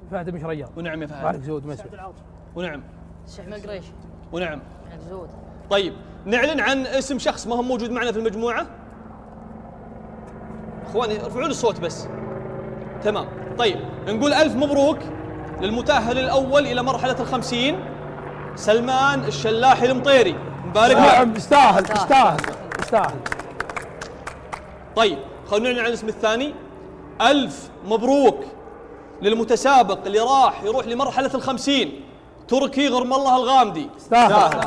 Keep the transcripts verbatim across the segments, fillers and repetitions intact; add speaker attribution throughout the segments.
Speaker 1: فهد بن شريان.
Speaker 2: ونعم يا فهد.
Speaker 1: مالك زود ما يسمع.
Speaker 2: ونعم.
Speaker 3: الشيخ القريشي.
Speaker 2: ونعم.
Speaker 3: زود.
Speaker 2: طيب نعلن عن اسم شخص ما هو موجود معنا في المجموعة. اخواني ارفعوا لي الصوت بس. تمام. طيب نقول ألف مبروك للمتأهل الأول إلى مرحلة الخمسين سلمان الشلاحي المطيري. مبارك له.
Speaker 1: نعم يستاهل يستاهل يستاهل.
Speaker 2: طيب خلونا نعلن عن الاسم الثاني. ألف مبروك للمتسابق اللي راح يروح لمرحلة الخمسين تركي غرم الله الغامدي.
Speaker 1: يستاهل.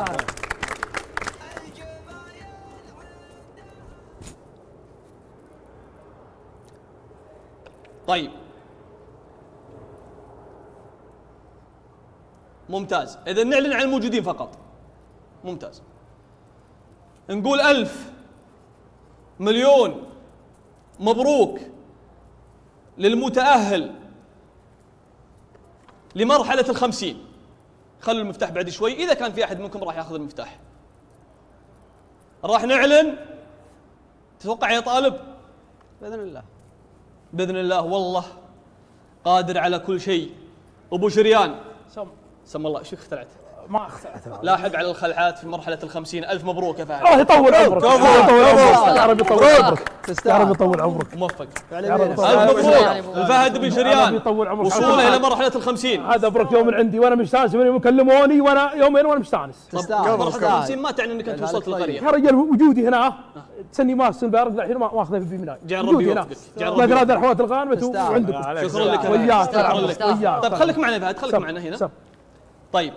Speaker 2: طيب ممتاز. إذا نعلن عن الموجودين فقط. ممتاز. نقول ألف مليون مبروك للمتأهل لمرحلة الخمسين. خلوا المفتاح بعد شوي، إذا كان في أحد منكم راح يأخذ المفتاح. راح نعلن. تتوقع يا طالب؟
Speaker 4: بإذن الله.
Speaker 2: بإذن الله والله قادر على كل شيء. أبو شريان.
Speaker 1: سم.
Speaker 2: سم الله. شو اخترعت؟
Speaker 1: ما اخترعت.
Speaker 2: لاحق على الخلعات في مرحلة الخمسين. ألف مبروك يا فهد.
Speaker 1: الله يطول عمرك. الله يطول عمرك. يا رب يطول عمرك. يا رب يطول عمرك.
Speaker 2: موفق.
Speaker 1: ألف
Speaker 2: مبروك الفهد بن شريان وصوله إلى مرحلة الخمسين.
Speaker 1: هذا برك يوم عندي وأنا مستانس، يوم كلموني وأنا يومين وأنا مستانس.
Speaker 2: طب مرحلة الخمسين ما تعني أنك أنت وصلت للقرية.
Speaker 1: يا رجال وجودي هنا تسني ماس مبارك الحين ما اخذه في بناي.
Speaker 2: جعل ربي يوفقك.
Speaker 1: ما هذا الحوات الغانمة وعندكم.
Speaker 2: شكرا لك.
Speaker 1: وياك وياك.
Speaker 2: طيب خليك معنا فهد، خليك معنا هنا. طيب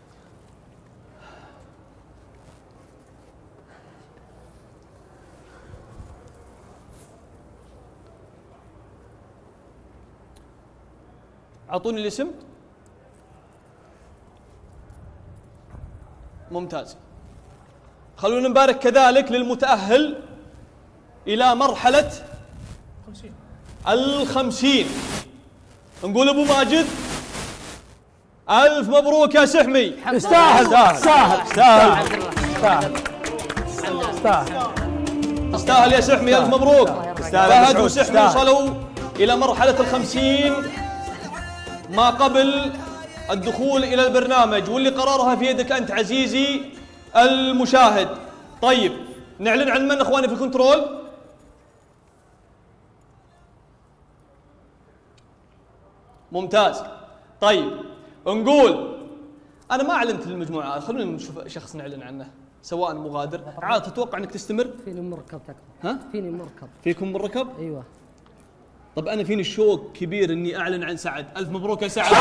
Speaker 2: أعطوني الاسم. ممتاز. خلونا نبارك كذلك للمتأهل إلى مرحلة الخمسين. نقول أبو ماجد ألف مبروك يا سحمي.
Speaker 1: يستاهل يستاهل يستاهل يستاهل
Speaker 2: تستاهل يا سحمي. ألف مبروك. فهد وسحمي وصلوا إلى مرحلة الخمسين ما قبل الدخول إلى البرنامج، واللي قرارها في يدك أنت عزيزي المشاهد. طيب نعلن عن من أخواني في الكنترول. ممتاز. طيب نقول أنا ما أعلنت للمجموعة، خلونا نشوف شخص نعلن عنه سواء مغادر. عاد تتوقع أنك تستمر؟
Speaker 3: فيني مركب تكفى.
Speaker 2: ها؟
Speaker 3: فيني مركب.
Speaker 2: فيكم مركب؟
Speaker 3: أيوة.
Speaker 2: طب أنا فيني شوق كبير إني أعلن عن سعد. ألف مبروك يا سعد.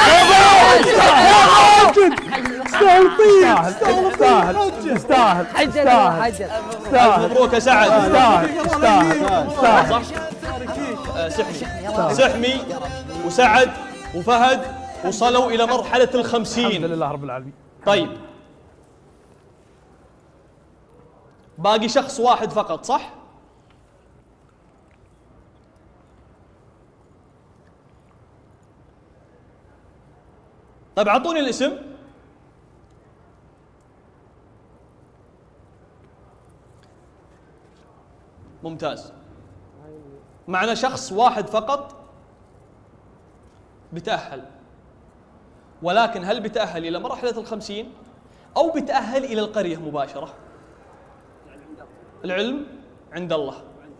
Speaker 1: يستاهل يستاهل يستاهل يستاهل.
Speaker 2: ألف مبروك يا سعد.
Speaker 1: يستاهل يستاهل.
Speaker 2: سحمي سحمي وسعد وفهد وصلوا إلى مرحلة الخمسين.
Speaker 1: الحمد لله رب العالمين.
Speaker 2: طيب باقي شخص واحد فقط صح؟ طيب أعطوني الاسم. ممتاز. معنا شخص واحد فقط بتأهل، ولكن هل بتأهل إلى مرحلة الخمسين أو بتأهل إلى القرية مباشرة؟ العلم عند الله.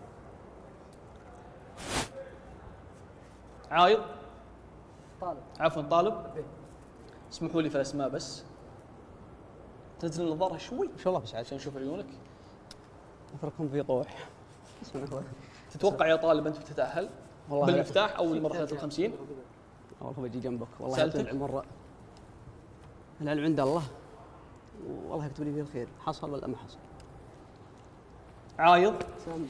Speaker 2: عايض.
Speaker 3: طالب.
Speaker 2: عفوا طالب. اسمحوا لي في الأسماء بس. تنزل النظارة شوي
Speaker 4: ان شاء الله بس
Speaker 2: عشان نشوف عيونك.
Speaker 4: افركم في طوح.
Speaker 2: تتوقع يا طالب أنت بتتأهل بالمفتاح أو لمرحلة الخمسين؟
Speaker 4: والله بجي جنبك والله.
Speaker 2: سألتك
Speaker 4: مرة العلم عند الله والله يكتب لي فيه الخير، حصل ولا ما حصل.
Speaker 2: عايض.
Speaker 3: سامي.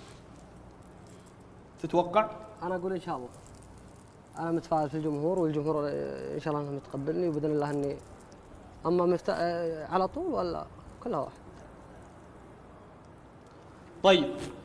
Speaker 2: تتوقع؟
Speaker 3: أنا أقول إن شاء الله. أنا متفائل في الجمهور، والجمهور إن شاء الله أنهم يتقبلني، وبإذن الله إني أما مفتاح على طول ولا كلها واحد.
Speaker 2: طيب